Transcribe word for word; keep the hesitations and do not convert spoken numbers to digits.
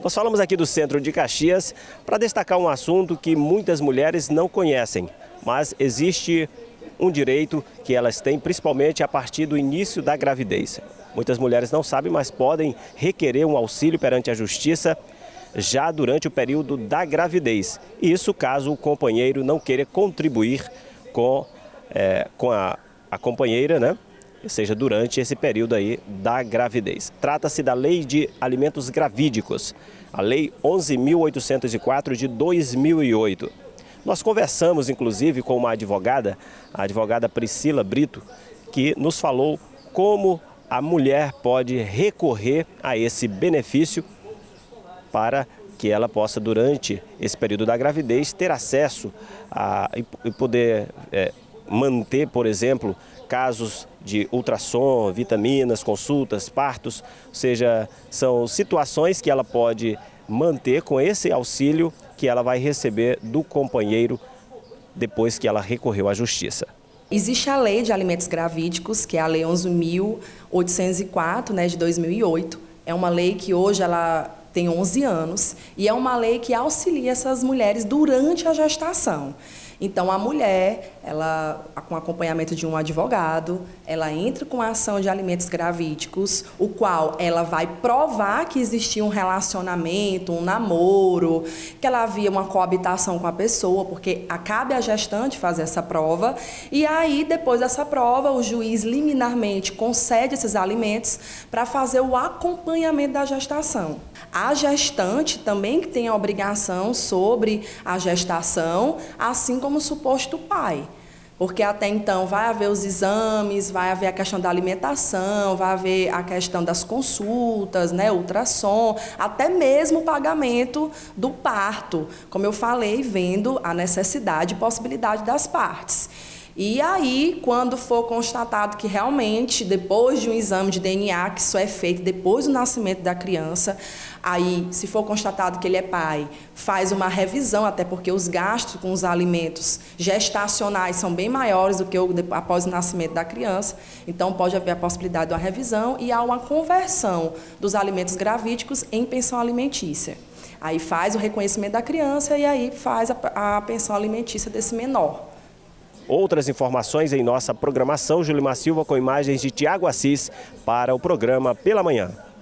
Nós falamos aqui do centro de Caxias para destacar um assunto que muitas mulheres não conhecem, mas existe um direito que elas têm principalmente a partir do início da gravidez. Muitas mulheres não sabem, mas podem requerer um auxílio perante a justiça já durante o período da gravidez. Isso caso o companheiro não queira contribuir com, é, com a, a companheira, né? Ou seja, durante esse período aí da gravidez. Trata-se da Lei de Alimentos Gravídicos, a Lei onze mil oitocentos e quatro de dois mil e oito. Nós conversamos, inclusive, com uma advogada, a advogada Priscila Brito, que nos falou como a mulher pode recorrer a esse benefício para que ela possa, durante esse período da gravidez, ter acesso a, e poder é, manter, por exemplo, casos de ultrassom, vitaminas, consultas, partos, ou seja, são situações que ela pode manter com esse auxílio que ela vai receber do companheiro depois que ela recorreu à justiça. Existe a Lei de Alimentos Gravídicos, que é a Lei onze mil oitocentos e quatro, né, de dois mil e oito. É uma lei que hoje ela tem onze anos e é uma lei que auxilia essas mulheres durante a gestação. Então, a mulher, ela, com acompanhamento de um advogado, ela entra com a ação de alimentos gravídicos, o qual ela vai provar que existia um relacionamento, um namoro, que ela havia uma coabitação com a pessoa, porque cabe à gestante fazer essa prova. E aí, depois dessa prova, o juiz liminarmente concede esses alimentos para fazer o acompanhamento da gestação. A gestante também que tem a obrigação sobre a gestação, assim como o suposto pai. Porque até então vai haver os exames, vai haver a questão da alimentação, vai haver a questão das consultas, né, ultrassom, até mesmo o pagamento do parto, como eu falei, vendo a necessidade e possibilidade das partes. E aí, quando for constatado que realmente, depois de um exame de D N A, que isso é feito depois do nascimento da criança, aí, se for constatado que ele é pai, faz uma revisão, até porque os gastos com os alimentos gestacionais são bem maiores do que o, após o nascimento da criança, então pode haver a possibilidade de uma revisão e há uma conversão dos alimentos gravídicos em pensão alimentícia. Aí faz o reconhecimento da criança e aí faz a, a pensão alimentícia desse menor. Outras informações em nossa programação, Julimar Silva com imagens de Tiago Assis para o programa Pela Manhã.